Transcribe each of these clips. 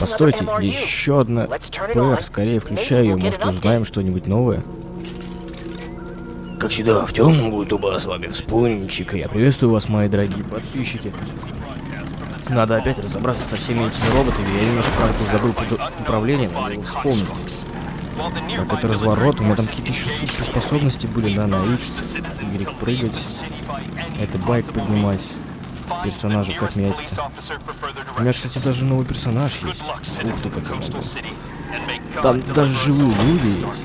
Постойте, еще одна ПР. Скорее включай ее, может узнаем что-нибудь новое. Как всегда, в темном Ютуба с вами Вспомничек. Я приветствую вас, мои дорогие подписчики. Надо опять разобраться со всеми этими роботами. Я немножко, правда, забыл управление, надо его вспомнить. Так, это разворот. У меня там какие-то еще суперспособности были, да, на X, Y прыгать. Это байк поднимать. Персонажа, как менять-то? У меня, кстати, даже новый персонаж есть. Ух ты, как я могу. Там даже живые люди есть.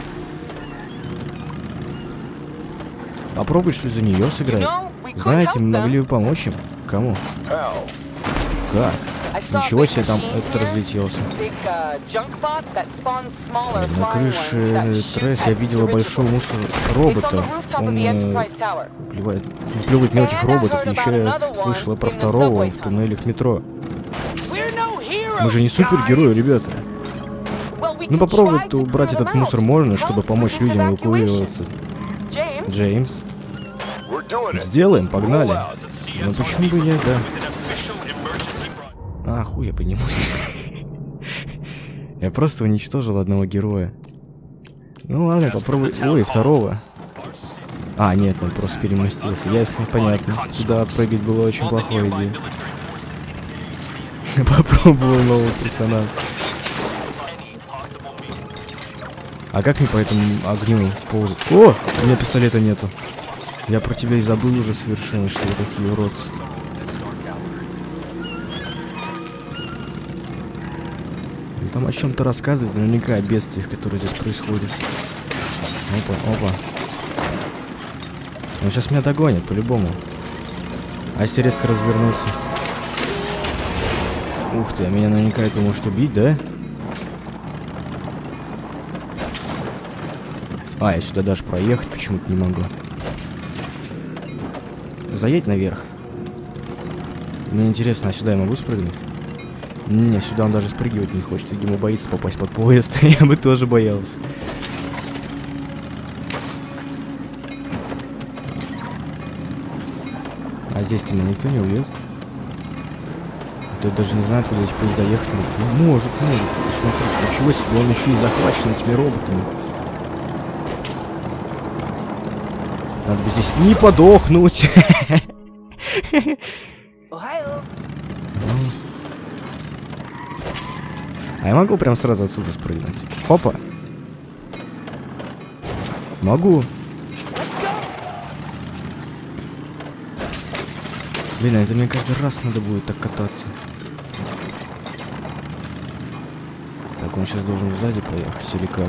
Попробуй, что ли, за нее сыграть. Знаете, мы могли бы помочь им. Кому? Как? Ничего себе, там этот разлетелся. На крыше Тресс я видела большого робота. Он плюет мелких роботов. Еще я слышала про второго, он в туннелях метро. Мы же не супергерои, ребята. Ну попробуй убрать этот мусор можно, чтобы помочь людям эвакуироваться. Джеймс. Сделаем, погнали. Ну почему бы я, да. А, хуй я поднимусь. Я просто уничтожил одного героя. Ну ладно, попробуй. Ой, второго. А, нет, он просто переместился. Ясно, понятно. Туда прыгать было очень плохой идеей. Попробовал новый персонаж. А как мне по этому огню ползать? О! У меня пистолета нету. Я про тебя и забыл уже совершенно, что вы такие уродцы. Там о чем-то рассказывать, наверняка о бедствиях, которые здесь происходят. Опа, опа. Он сейчас меня догонит, по-любому. А если резко развернуться? Ух ты, а меня наверняка это может убить, да? А, я сюда даже проехать почему-то не могу. Заедь наверх. Мне интересно, а сюда я могу спрыгнуть? Не, сюда он даже спрыгивать не хочет. Видимо, боится попасть под поезд. Я бы тоже боялся. А здесь-то меня никто не увидел. Я даже не знаю, куда эти поезда ехать. Ну, может. Посмотрите, ничего себе, он еще и захвачен этими роботами. Надо бы здесь не подохнуть. А я могу прям сразу отсюда спрыгнуть? Хопа. Могу. Блин, а это мне каждый раз надо будет так кататься. Так, он сейчас должен сзади поехать или как?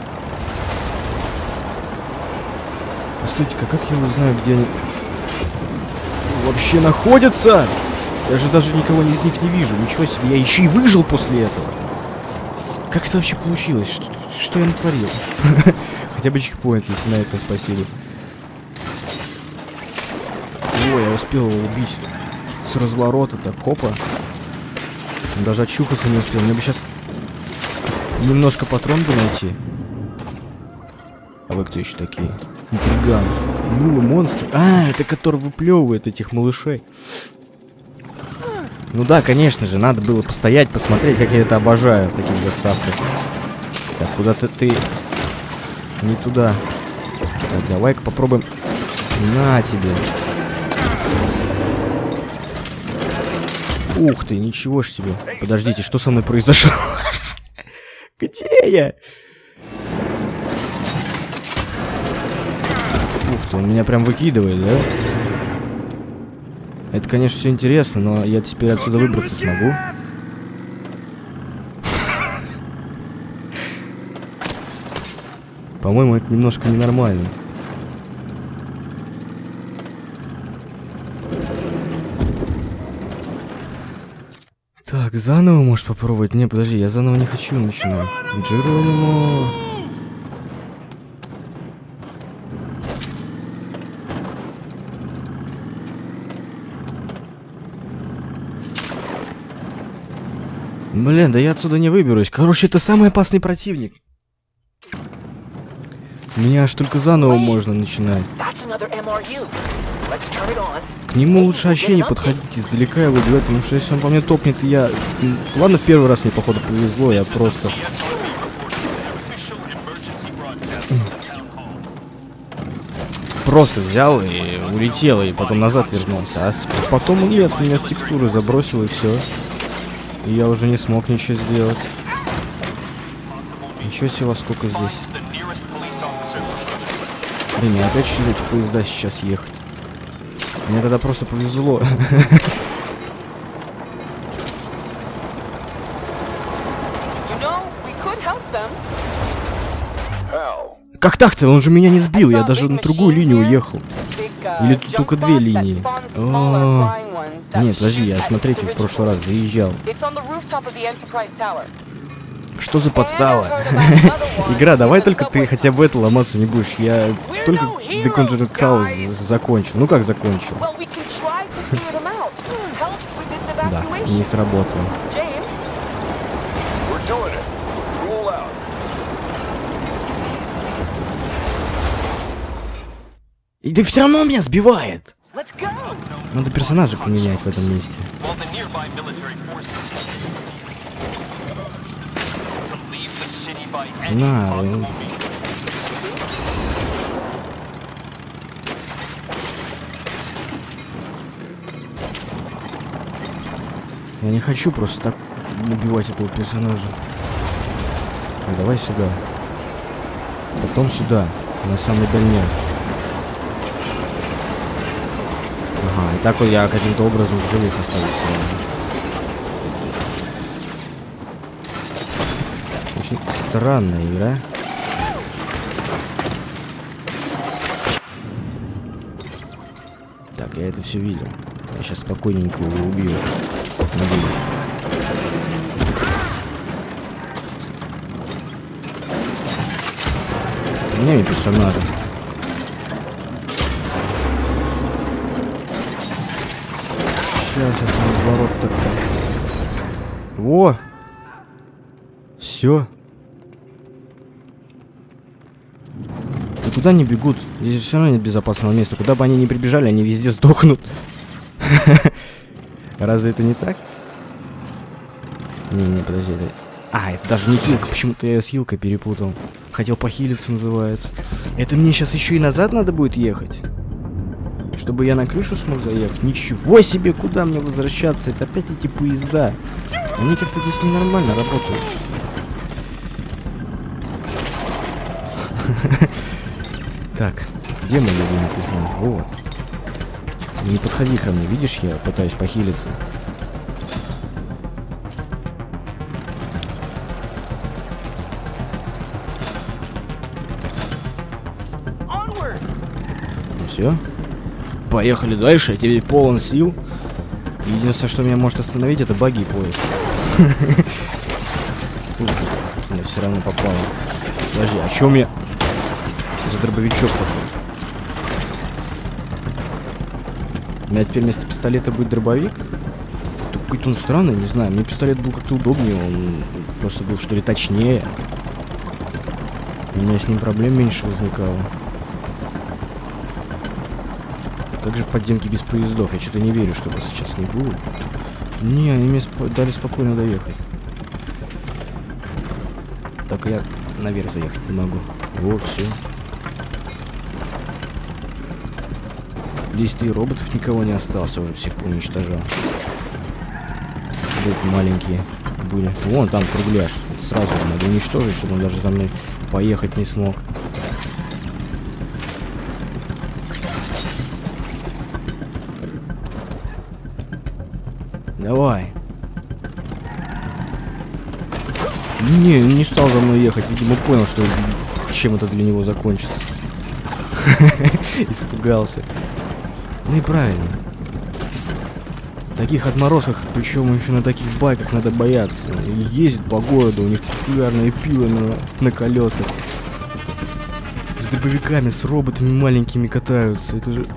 Постойте-ка, как я узнаю, где они вообще находятся? Я же даже никого из них не вижу. Ничего себе, я еще и выжил после этого. Как это вообще получилось? Что я натворил? Хотя бы чекпоинт, если на это спасибо. Ой, я успел его убить с разворота, так, хопа. Даже очухаться не успел. Мне бы сейчас немножко патрон бы найти. А вы кто еще такие? Интриган. Ну, монстр. А, это который выплевывает этих малышей. Ну да, конечно же, надо было постоять, посмотреть, как я это обожаю в таких заставках. Так, куда-то ты не туда. Так, давай-ка попробуем. На тебе. Ух ты, ничего ж себе. Подождите, что со мной произошло? Где я? Ух ты, он меня прям выкидывает, да? Это, конечно, все интересно, но я теперь отсюда выбраться смогу. По-моему, это немножко ненормально. Так, заново можешь попробовать? Не, подожди, я заново не хочу начинать. Джеронимо. Блин, да я отсюда не выберусь. Короче, это самый опасный противник. Меня аж только заново можно начинать. К нему лучше вообще не подходить, издалека его убивать, потому что если он по мне топнет, я... Ладно, в первый раз мне, походу, повезло, я просто... Просто взял и улетел, и потом назад вернулся. А потом нет, меня в текстуры забросил, и все. И я уже не смог ничего сделать. Ничего себе, во сколько здесь. Блин, мне опять через эти поезда сейчас ехать. Мне тогда просто повезло. Как так-то? Он же меня не сбил, я даже на другую линию уехал. Или тут только две линии? Нет, подожди, я смотреть в прошлый раз заезжал. Что за подстава? Игра, давай только ты хотя бы это ломаться не будешь. Я только The Conjuring House закончил. Ну как закончил? Да, не сработало. И ты все равно меня сбивает. Надо персонажа поменять в этом месте. На. Я не хочу просто так убивать этого персонажа. Ну, давай сюда. Потом сюда. На самый дальняк. Ага, и так вот я каким-то образом в живых остаюсь. Очень странная игра. Так, я это все видел. Я сейчас спокойненько его убью. Надеюсь. Меняю персонажа. Сейчас разворот такой. Во! Все. И куда они бегут? Здесь все равно нет безопасного места. Куда бы они ни прибежали, они везде сдохнут. Разве это не так? Не, подожди. А, это даже не хилка. Почему-то я с хилкой перепутал. Хотел похилиться, называется. Это мне сейчас еще и назад надо будет ехать? Чтобы я на крышу смог заехать? Ничего себе, куда мне возвращаться? Это опять эти поезда. Они как-то здесь ненормально работают. Так, где мы любимый персонаж? Вот. Не подходи ко мне, видишь, я пытаюсь похилиться. Ну все. Поехали дальше, я теперь полон сил. Единственное, что меня может остановить, это баги и поезд. Мне все равно попало. Подожди, а что у меня за дробовичок такой? У меня теперь вместо пистолета будет дробовик? Какой-то он странный, не знаю. Мне пистолет был как-то удобнее, он просто был, что ли, точнее. У меня с ним проблем меньше возникало. Как же в подземке без поездов? Я что-то не верю, что это сейчас не будет. Не, они мне дали спокойно доехать. Только я наверх заехать не могу. Вот, все. Здесь-то и роботов никого не осталось, уже всех поуничтожал. Вот маленькие были. Вон там кругляш. Сразу надо уничтожить, чтобы он даже за мной поехать не смог. Давай. Не стал за мной ехать. Видимо, понял, что чем это для него закончится. Испугался. Ну и правильно. В таких отморозках, причем еще на таких байках, надо бояться. Или ездят по городу, у них популярные пилы на колесах. С дробовиками, с роботами маленькими катаются. Это же...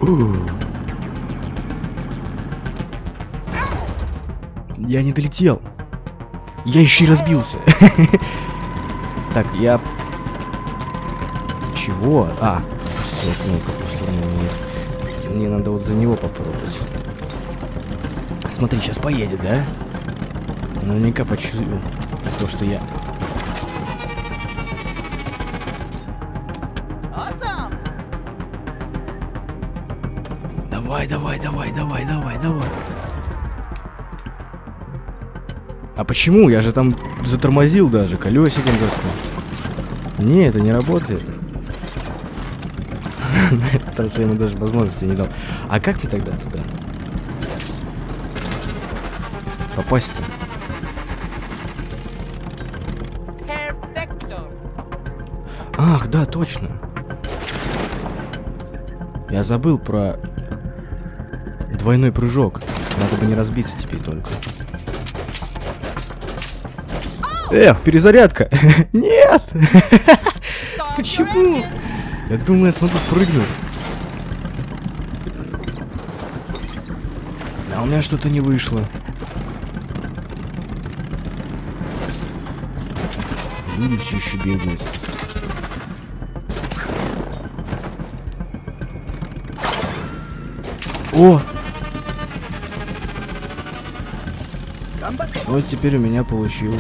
Я не долетел. Я еще и разбился. Так, я... Чего? А, все, кнопка просто... Мне надо вот за него попробовать. Смотри, сейчас поедет, да? Наверняка почувствую то, что я... Давай, давай, давай, давай, давай, давай. А почему? Я же там затормозил даже, колесиком как-то. Не, это не работает. На этот раз я ему даже возможности не дал. А как мне тогда туда попасть-то? Ах, да, точно. Я забыл про двойной прыжок. Надо бы не разбиться теперь только. Перезарядка! Нет! Почему? Я думаю, я смогу прыгнуть. А у меня что-то не вышло. Люди все еще бегают. О! Вот теперь у меня получилось.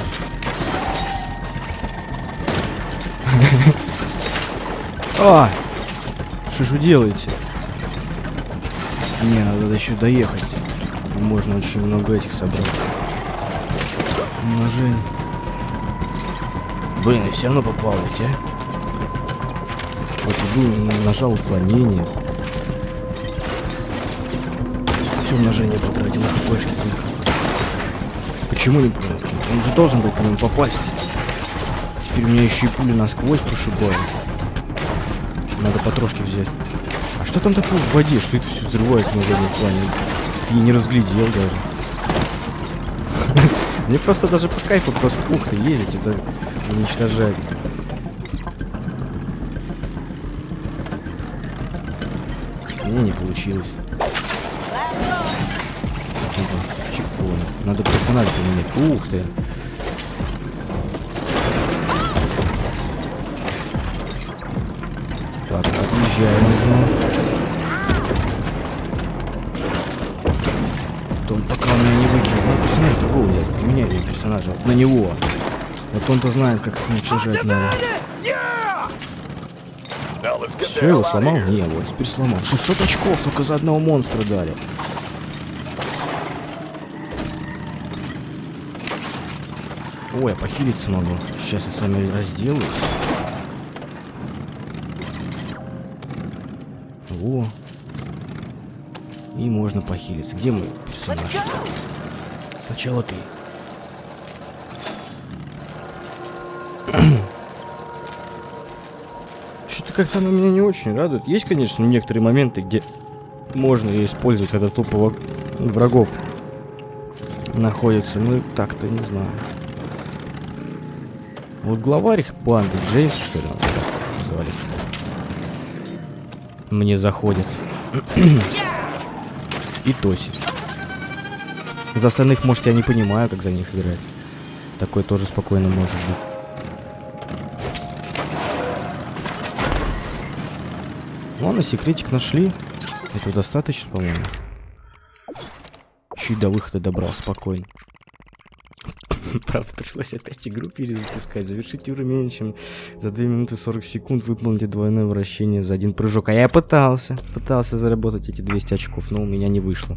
А! Что ж вы делаете? Не, надо еще доехать. Можно очень много этих собрать. Умножение. Блин, я все равно попал ведь, а? Вот иду, нажал уклонение. Все умножение потратил, хпшки только. Почему не понял? Он же должен был к нему попасть. Теперь у меня еще и пули насквозь прошибают. Надо потрошки взять. А что там такое в воде? Что это все взрывается на заднем плане? Я не разглядел даже. Мне просто даже по кайфу просто ух ты ездить, это уничтожать. Не получилось. Чекпоинт. Надо персонаж поменять. Ух ты. Так, отъезжаем. Он пока у меня не выкинул. Ну, персонаж другого взять. Поменяй персонажа. Вот на него. Вот он-то знает, как их уничтожать надо. Все, его сломал? Не, вот теперь сломал. 600 очков только за одного монстра дали. Ой, я похилиться могу. Сейчас я с вами разделаюсь. О. И можно похилиться. Где мой персонаж? Сначала ты. Что-то как-то она меня не очень радует. Есть, конечно, некоторые моменты, где можно ее использовать, когда тупо врагов находится. Ну, так-то не знаю. Вот главарь их банды, Джеймс, что ли, он так называется, мне заходит. И Тоси. За остальных, может, я не понимаю, как за них играть. Такое тоже спокойно может быть. Ладно, секретик нашли. Это достаточно, по-моему. Чуть до выхода добрал, спокойно. Правда, пришлось опять игру перезапускать. Завершить уровень меньше, чем за 2 минуты 40 секунд. Выполните двойное вращение за один прыжок. А я пытался заработать эти 200 очков, но у меня не вышло.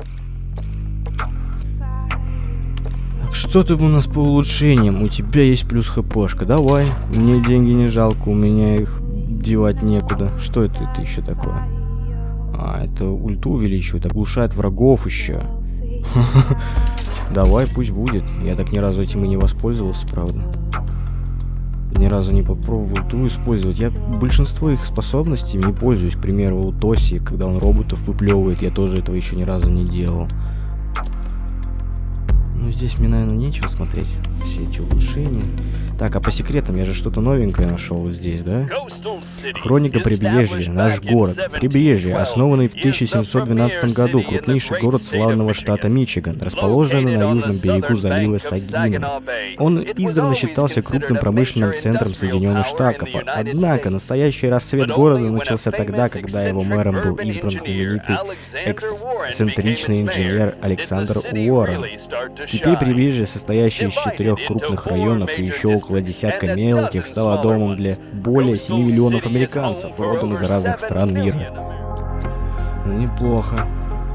Так, что тут у нас по улучшениям? У тебя есть плюс хпшка. Давай. Мне деньги не жалко, у меня их девать некуда. Что это еще такое? А, это ульту увеличивает, оглушает врагов еще. Давай, пусть будет. Я так ни разу этим и не воспользовался, правда. Ни разу не попробовал ту использовать. Я большинство их способностей не пользуюсь. К примеру, у Тоси, когда он роботов выплевывает, я тоже этого еще ни разу не делал. Ну Ну, здесь мне, наверное, нечего смотреть. Все эти улучшения. Так, а по секретам я же что-то новенькое нашел вот здесь, да? Хроника Прибрежья, наш город. Прибрежье, основанный в 1712 году, крупнейший город славного штата Мичиган, расположенный на южном берегу залива Сагина. Он издавна считался крупным промышленным центром Соединенных Штатов. Однако, настоящий расцвет города начался тогда, когда его мэром был избран знаменитый эксцентричный инженер Александр Уоррен. Теперь Прибрежье, состоящее из 4 крупных районов и еще около десятка мелких, стало домом для более 7 миллионов американцев, родом из разных стран мира. Неплохо.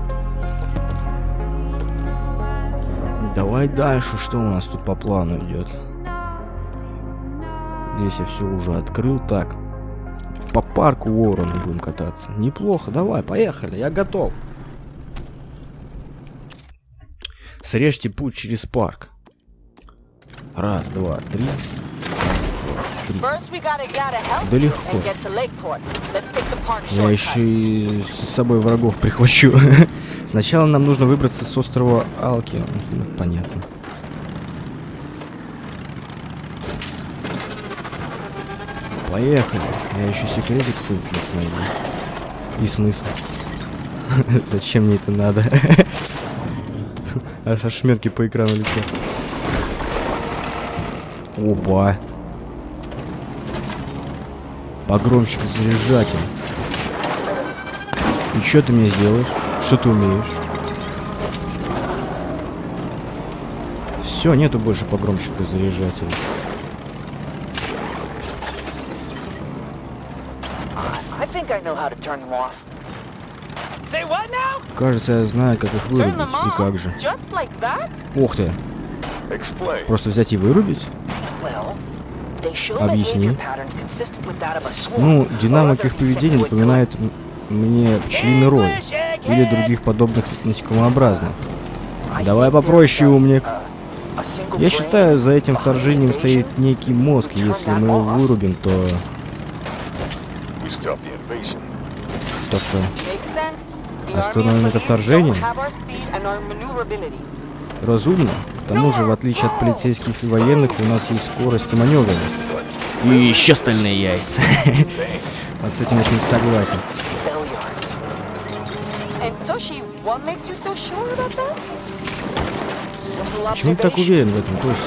Давай дальше, что у нас тут по плану идет? Здесь я все уже открыл. Так, по парку Уоррена будем кататься. Неплохо, давай, поехали, я готов. Срежьте путь через парк. Раз, два, три. Раз, два, три. Да легко. Я еще и с собой врагов прихвачу. Сначала нам нужно выбраться с острова Алки. Понятно. Поехали. Я еще секретик тут найду. И смысл? Зачем мне это надо? Аж ошметки по экрану летят. Опа. Погромщик заряжатель. И что ты мне сделаешь? Что ты умеешь? Все, нету больше погромщика заряжателя. Кажется, я знаю, как их вырубить. И как же. Ух ты. Просто взять и вырубить? Объясни. Ну, динамика их поведения напоминает мне пчелиный рой или других подобных насекомообразных. Давай попроще, умник. Я считаю, за этим вторжением стоит некий мозг. Если мы его вырубим, то... То что? Остановим это вторжение? Разумно. К тому же, в отличие от полицейских и военных, у нас есть скорость и маневренность. И еще остальные яйца. Вот с этим я не согласен. Почему ты так уверен в этом, Тоси?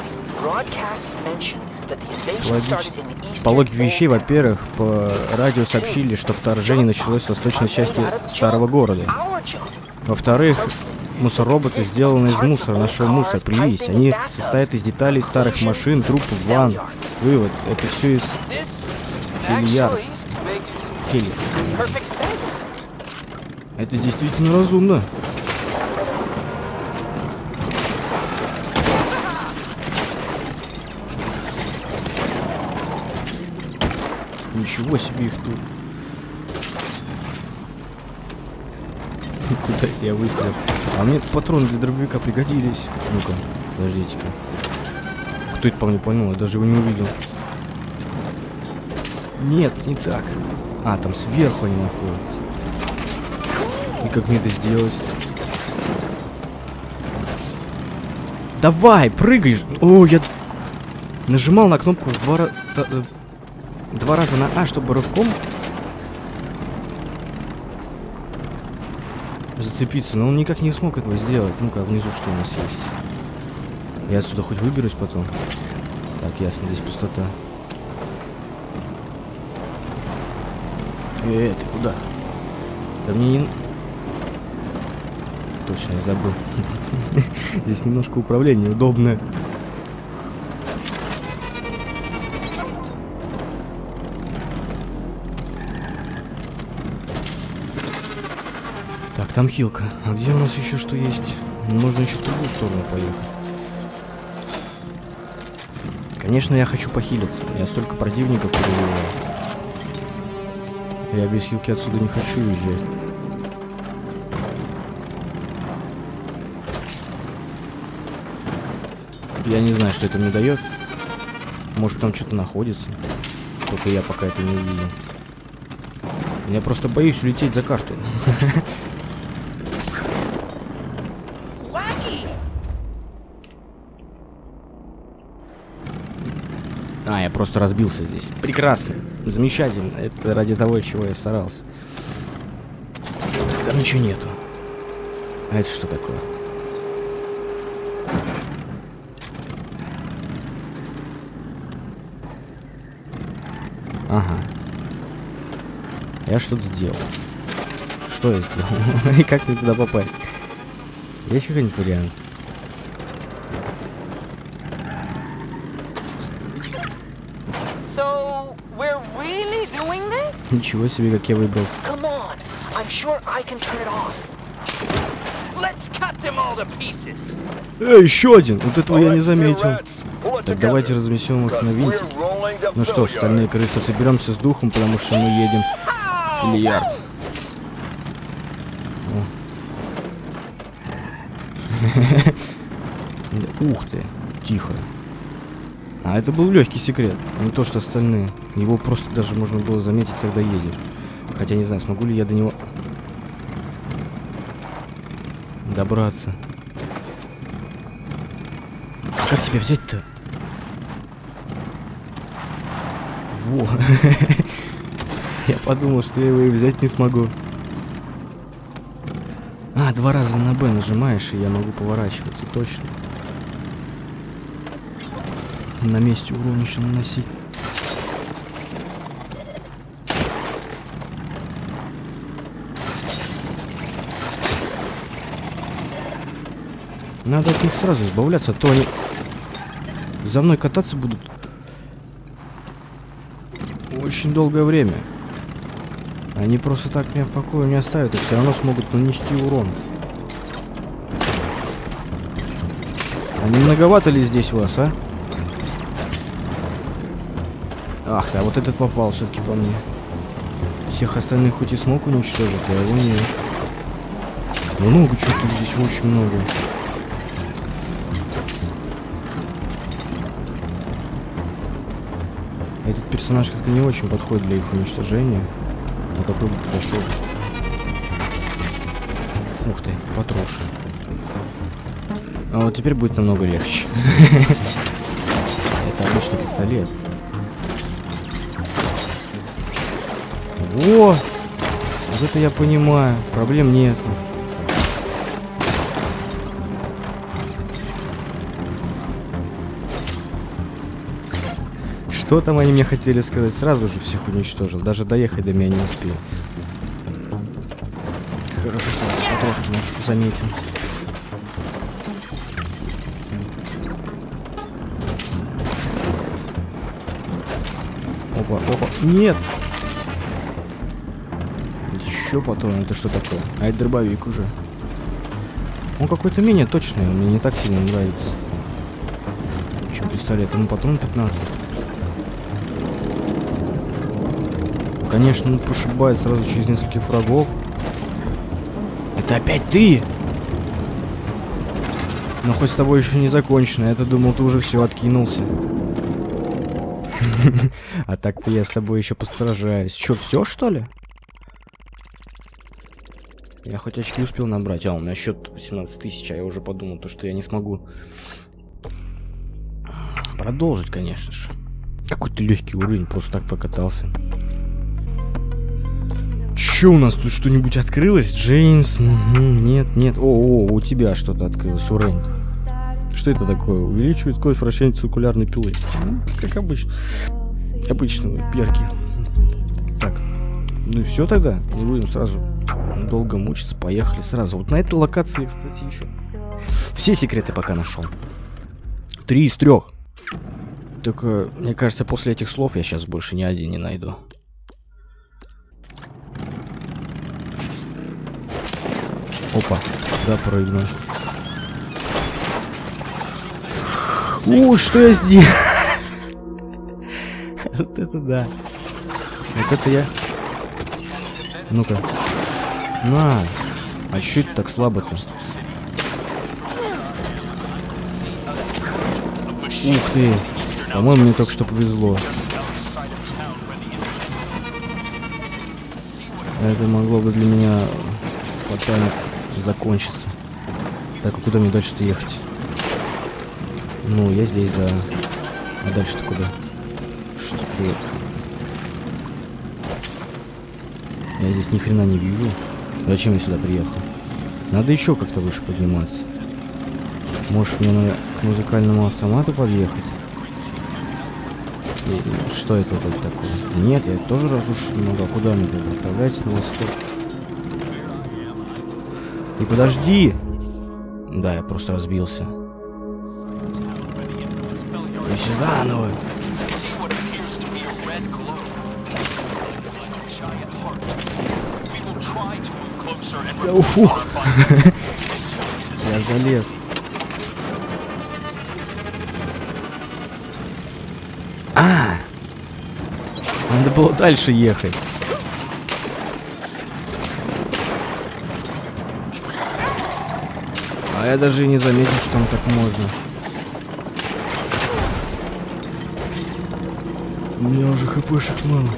По логике вещей, во-первых, по радио сообщили, что вторжение началось с восточной части старого города. Во-вторых, мусор-роботы сделаны из мусора, нашего мусора, привились. Они состоят из деталей старых машин, трупов, ванн. Вывод, это все из филиард. Это действительно разумно. Ничего себе их тут. Куда я выстрелил? А мне патроны для дробовика пригодились. Ну-ка, подождите-ка. Кто это по мне пальнул? Я даже его не увидел. Нет, не так. А, там сверху они находятся. И как мне это сделать? Давай, прыгай! О, я нажимал на кнопку два раза на А, чтобы рывком зацепиться, но он никак не смог этого сделать. Ну-ка, внизу что у нас есть? Я отсюда хоть выберусь потом. Так, ясно, здесь пустота. Ты куда? Да мне не... Точно, я забыл. Здесь немножко управление удобное. Так, там хилка. А где у нас еще что есть? Можно еще в другую сторону поехать. Конечно, я хочу похилиться. Я столько противников перебиваю. Я без хилки отсюда не хочу уезжать. Я не знаю, что это мне дает. Может, там что-то находится. Только я пока это не увидел. Я просто боюсь улететь за карту. А, я просто разбился здесь. Прекрасно. Замечательно. Это ради того, чего я старался. Там ничего нету. А это что такое? Ага. Я что-то сделал. Что я сделал? И как мне туда попасть? Есть какой-нибудь вариант? Ничего себе, как я выбрался. Еще один! Вот этого я не заметил. Так давайте разнесем их на винтики. Ну что ж, остальные крысы, соберемся с духом, потому что мы едем в Филиард. Ух ты, тихо. А это был легкий секрет, не то что остальные. Его просто даже можно было заметить, когда едешь. Хотя не знаю, смогу ли я до него добраться. Как тебя взять-то? Во. Я подумал, что я его и взять не смогу. А, 2 раза на Б нажимаешь, и я могу поворачиваться, точно. На месте урон еще наносить. Надо от них сразу избавляться, а то они за мной кататься будут очень долгое время. Они просто так меня в покое не оставят, и все равно смогут нанести урон. А не многовато ли здесь вас, а? Ах да, вот этот попал все-таки по мне. Всех остальных хоть и смог уничтожить, а его нет. Много чего-то здесь, очень много. Этот персонаж как-то не очень подходит для их уничтожения. Но какой бы подошел. Ух ты, потроша. А вот теперь будет намного легче. Это обычный пистолет. Во! Вот это я понимаю. Проблем нет. Что там они мне хотели сказать? Сразу же всех уничтожил. Даже доехать до меня не успел. Хорошо, что я потрошки немножко заметил. Опа, опа. Нет! Еще патрон. Это что такое? А это дробовик уже. Он какой-то менее точный. Он мне не так сильно нравится, чем пистолет. Ему патрон 15. Конечно, он прошибает сразу через нескольких врагов. Это опять ты? Но хоть с тобой еще не закончено. Я-то думал, ты уже все откинулся. А так-то я с тобой еще постражаюсь. Че, все, что ли? Я хоть очки успел набрать. А, у меня счет 18 тысяч, а я уже подумал, то, что я не смогу продолжить, конечно же. Какой-то легкий уровень, просто так покатался. Че у нас тут что-нибудь открылось? Джеймс? Нет, нет. О, у тебя что-то открылось, уровень. Что это такое? Увеличивает скорость вращения циркулярной пилы. Как обычно. Обычные перки. Так. Ну и все тогда. Не будем сразу долго мучиться. Поехали сразу. Вот на этой локации, кстати, еще все секреты пока нашел. 3 из 3. Только, мне кажется, после этих слов я сейчас больше ни один не найду. Опа, да, прыгнул. Ой, что я сделал? Вот это да. Вот это я. Ну-ка. На. А чё это так слабо-то? Ух ты. По-моему, мне только что повезло. Это могло бы для меня фатально закончится. Так, а куда мне дальше-то ехать? Ну, я здесь, да. А дальше-то куда? такие. Я здесь ни хрена не вижу. Зачем я сюда приехал? Надо еще как-то выше подниматься. Может мне к музыкальному автомату подъехать? И что это тут такое? Нет, я тоже разрушить не могу. А куда мне тогда? Отправляйтесь на восток. Ты подожди! Да, я просто разбился. И все заново. Уфух. Я залез. Надо было дальше ехать. А я даже и не заметил, что там так можно. У меня уже хпшек мало.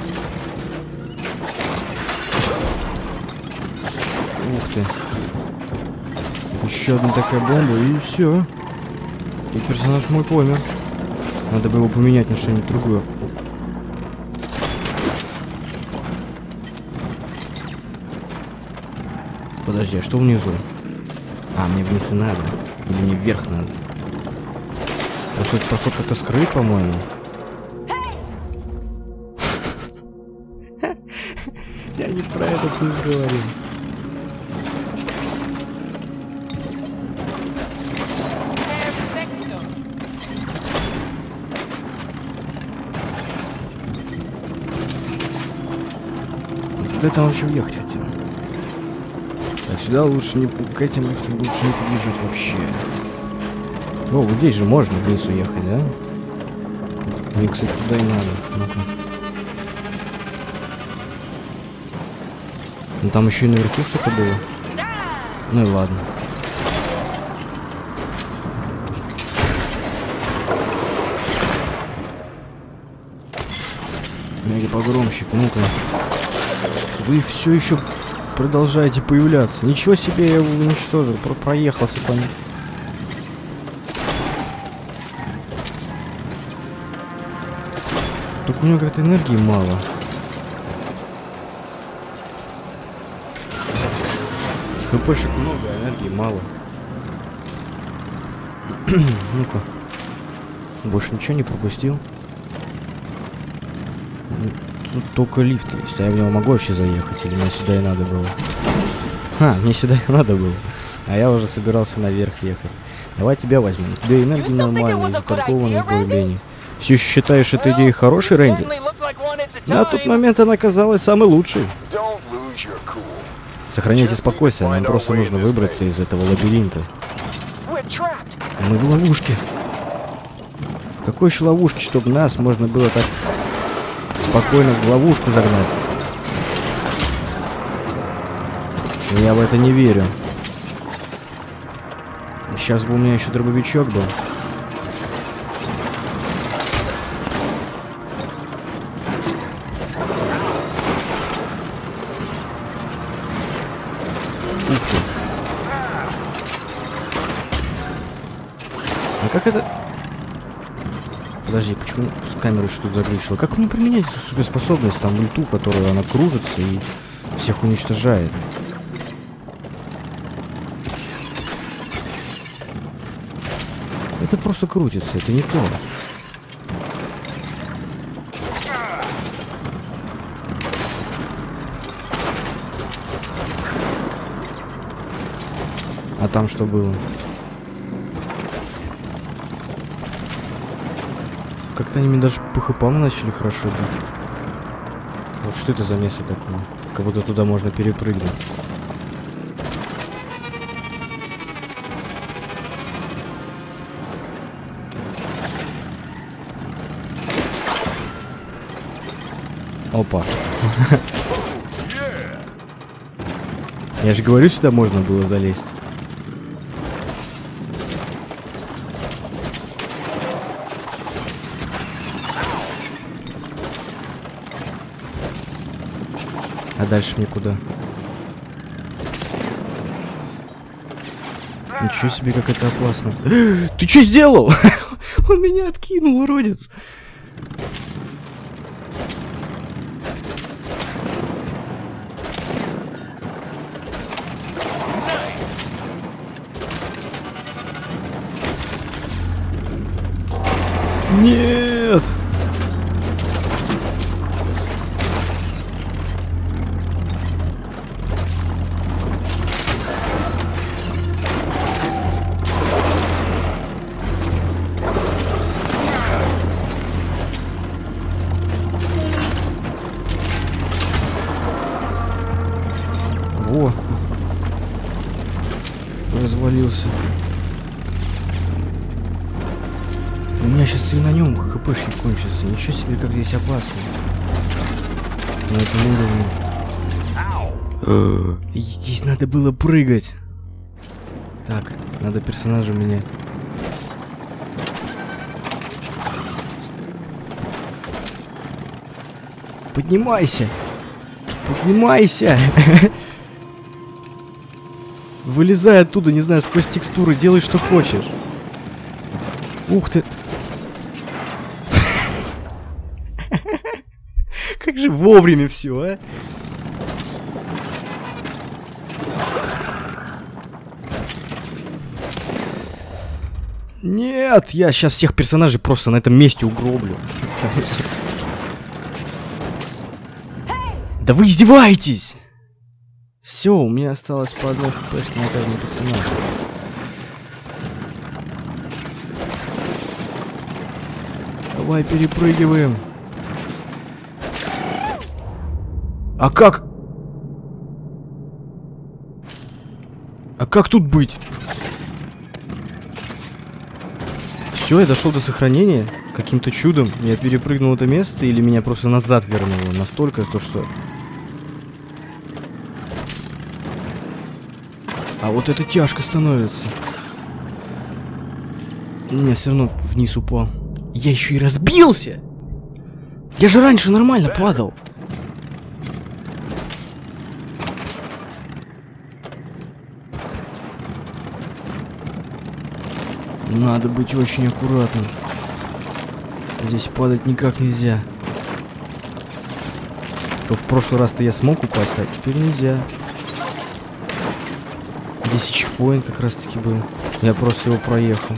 Ух ты. Еще одна такая бомба, и все. И персонаж мой помер. Надо бы его поменять на что-нибудь другое. Подожди, а что внизу? А, мне вниз и надо. Или мне вверх надо? Просто этот проход как-то скрыт, по-моему. Я не про это тут говорю. Куда там вообще уехать хотел? Так, сюда лучше не... К этим лифтам лучше не подъезжать вообще. О, вот здесь же можно вниз уехать, да? Мне, кстати, туда и надо. Ну-ка. Ну там еще и наверху что-то было. Ну и ладно. Мега погромщик, ну-ка. Вы все еще продолжаете появляться. Ничего себе, я его уничтожил. Проехался по ним. Только у него как-то энергии мало. ХПшек много, а энергии мало. Ну-ка. Больше ничего не пропустил. Тут только лифт есть. А я в него могу вообще заехать? Или мне сюда и надо было? Ха, мне сюда и надо было. А я уже собирался наверх ехать. Давай тебя возьмем. У тебя энергия нормальная, затолкованная в появлении. Все еще считаешь эту идею хорошей, Рэнди? На тот момент она казалась самой лучшей. Сохраняйте спокойствие, нам просто нужно выбраться из этого лабиринта. Мы в ловушке. Какой еще ловушки, чтобы нас можно было так спокойно в ловушку загнать? Я в это не верю. Сейчас бы у меня еще дробовичок был. А как это... Подожди, почему с камерой что-то заглючило? Как мне применять эту суперспособность, там, ульту, которую она кружится и всех уничтожает? Это просто крутится, это не то. А там что было? Как-то они мне даже по хпам начали хорошо бить. Вот что это за место такое? Как будто туда можно перепрыгнуть. Опа. Я же говорю, сюда можно было залезть. А дальше мне куда? Ничего себе, как это опасно. Ты что сделал? Он меня откинул, уродец. Во. Развалился. У меня сейчас и на нем хпшки кончатся. Ничего себе, как здесь опасно. На этом уровне. Здесь надо было прыгать. Так, надо персонажа менять. Поднимайся! Поднимайся! Вылезай оттуда, не знаю, сквозь текстуры, делай что хочешь. Ух ты! Как же вовремя все, а? Нет, я сейчас всех персонажей просто на этом месте угроблю. Да вы издеваетесь! Все, у меня осталось по одной хпшке на каждом персонаже. Давай перепрыгиваем. А как? А как тут быть? Все, я дошел до сохранения. Каким-то чудом я перепрыгнул это место или меня просто назад вернуло. Настолько, то что... А вот это тяжко становится. Не, все равно вниз упал. Я еще и разбился! Я же раньше нормально падал. Надо быть очень аккуратным. Здесь падать никак нельзя. То в прошлый раз-то я смог упасть, а теперь нельзя. Здесь чекпоинт как раз таки был. Я просто его проехал.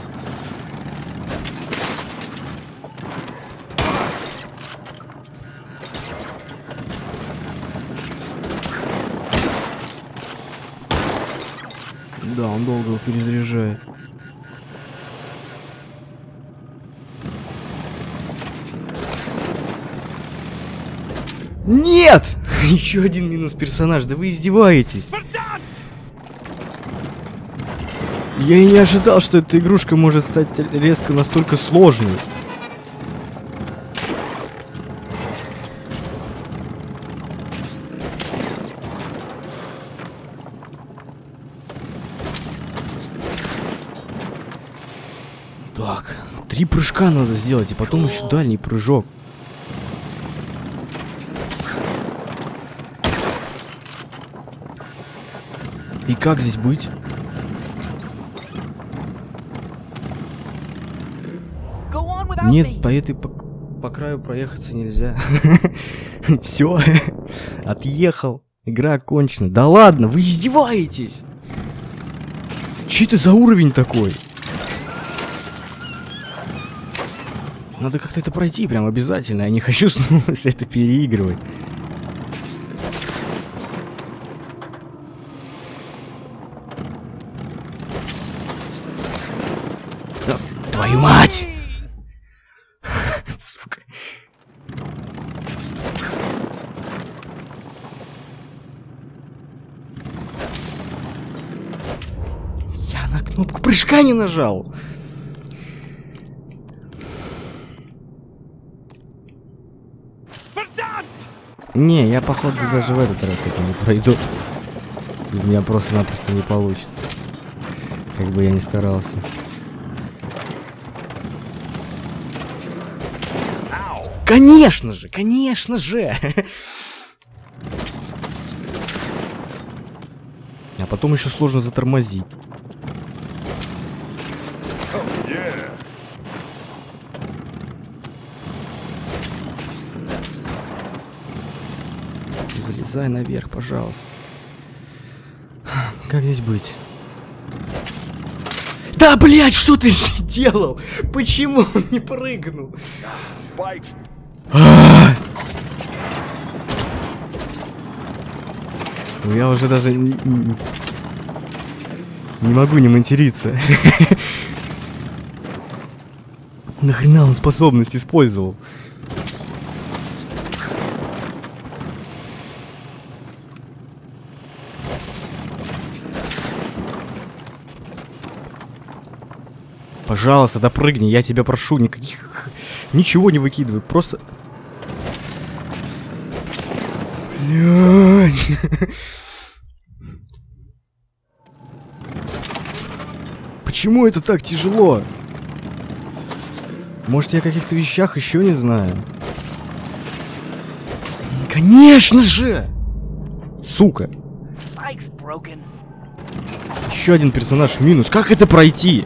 Да, он долго его перезаряжает. Нет! Еще один минус персонаж, да вы издеваетесь. Я и не ожидал, что эта игрушка может стать резко настолько сложной. Так, 3 прыжка надо сделать, и потом еще дальний прыжок. И как здесь быть? Нет, по краю проехаться нельзя. Все, отъехал. Игра окончена. Да ладно, вы издеваетесь? Че это за уровень такой? Надо как-то это пройти прям обязательно. Я не хочу снова все это переигрывать. Да, твою мать! Сука. Я на кнопку прыжка не нажал. Не, я походу даже в этот раз это не пройду. У меня просто-напросто не получится. Как бы я ни старался. Конечно же, конечно же. А потом еще сложно затормозить. Залезай наверх, пожалуйста. Как здесь быть? Да, блядь, что ты сделал? Почему он не прыгнул? Я уже даже не могу не материться. Нахрена он способность использовал? Пожалуйста, допрыгни, я тебя прошу. Никаких... Ничего не выкидывай, просто... Блядь. Почему это так тяжело? Может, я о каких-то вещах еще не знаю? Конечно же! Сука! Еще один персонаж минус. Как это пройти?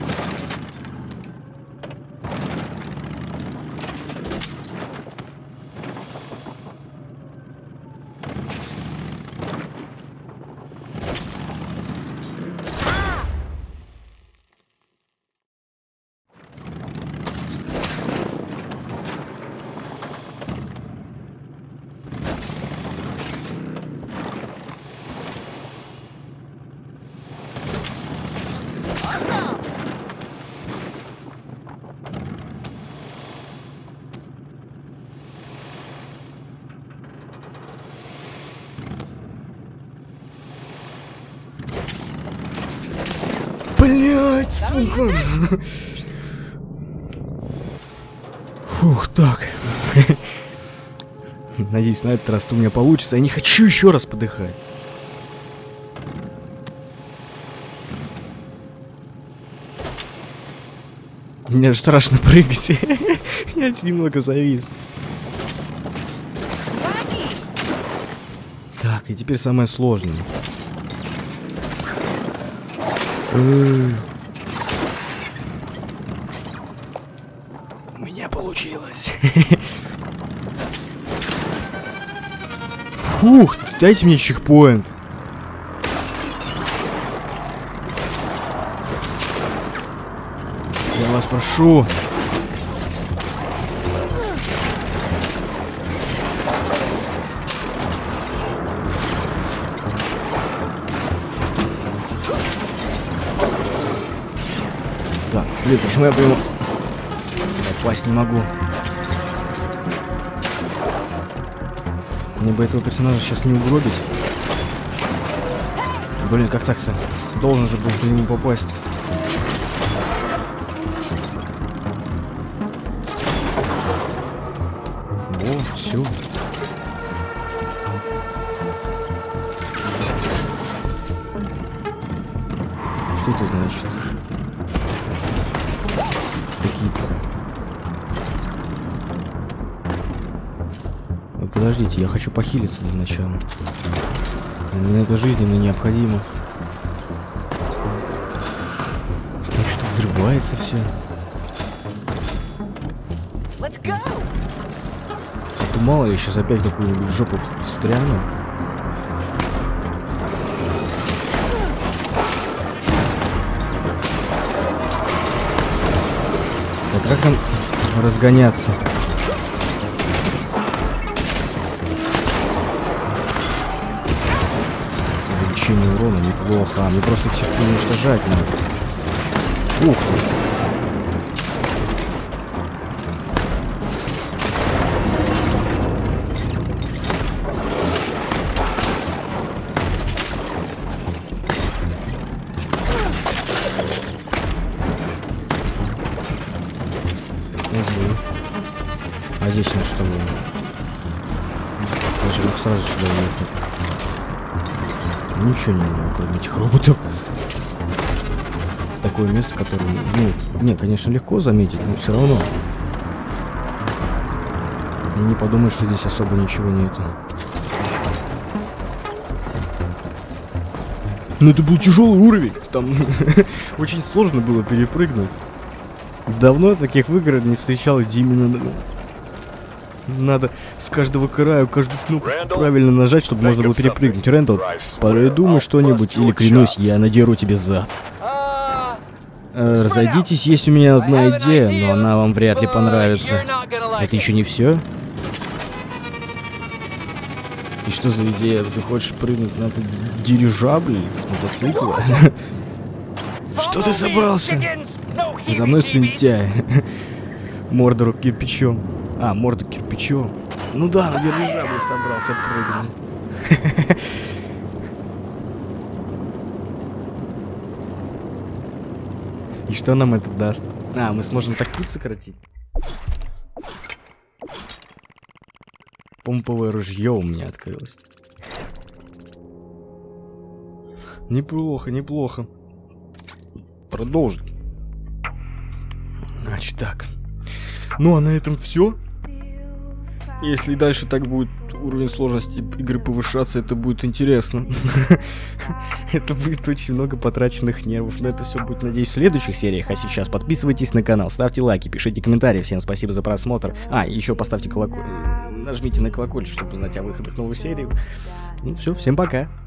Блять, сука. Фух, так. Надеюсь, на этот раз у меня получится. Я не хочу еще раз подыхать. Мне страшно прыгать. Я немного завис. Так, и теперь самое сложное. У меня получилось. Фух, дайте мне чекпоинт. Я вас прошу. Так, блин, почему я прямо... Попасть не могу. Мне бы этого персонажа сейчас не угробить. Блин, как так-то? Должен же был по нему попасть. О, все. Что это значит? Подождите, я хочу похилиться для начала. Мне это жизненно необходимо. Там что-то взрывается все. А то мало ли сейчас опять какую-нибудь жопу встряну. Так как там разгоняться? Увеличение урона неплохо, а мне просто всех уничтожать надо. Ух ты! А здесь ну что было? Я же мог сразу сюда уехать. Ничего не было, кроме этих роботов. Такое место, которое, ну, не, конечно, легко заметить, но все равно. И не подумай, что здесь особо ничего нету. Но это был тяжелый уровень. Там очень сложно было перепрыгнуть. Давно я таких в играх не встречал, где именно надо с каждого краю, каждую кнопку правильно нажать, чтобы можно было перепрыгнуть. Рэндалл, придумай что-нибудь, или клянусь, я надеру тебе зад. Разойдитесь, есть у меня одна идея, но она вам вряд ли понравится. Это еще не все? И что за идея? Ты хочешь прыгнуть на этот дирижабль с мотоцикла? Что ты собрался? За мной слюнтяй. Мордору кирпичом. А, морду кирпичом. Ну да, на дирижабле собрался прыгнуть. И что нам это даст? А, мы сможем так путь сократить. Помповое ружье у меня открылось. Неплохо, неплохо. Продолжим. Значит так. Ну а на этом все. Если дальше так будет уровень сложности игры повышаться, это будет интересно. Это будет очень много потраченных нервов. Но это все будет, надеюсь, в следующих сериях. А сейчас подписывайтесь на канал, ставьте лайки, пишите комментарии. Всем спасибо за просмотр. А, еще поставьте колокольчик. Нажмите на колокольчик, чтобы узнать о выходах новых серий. Ну все, всем пока.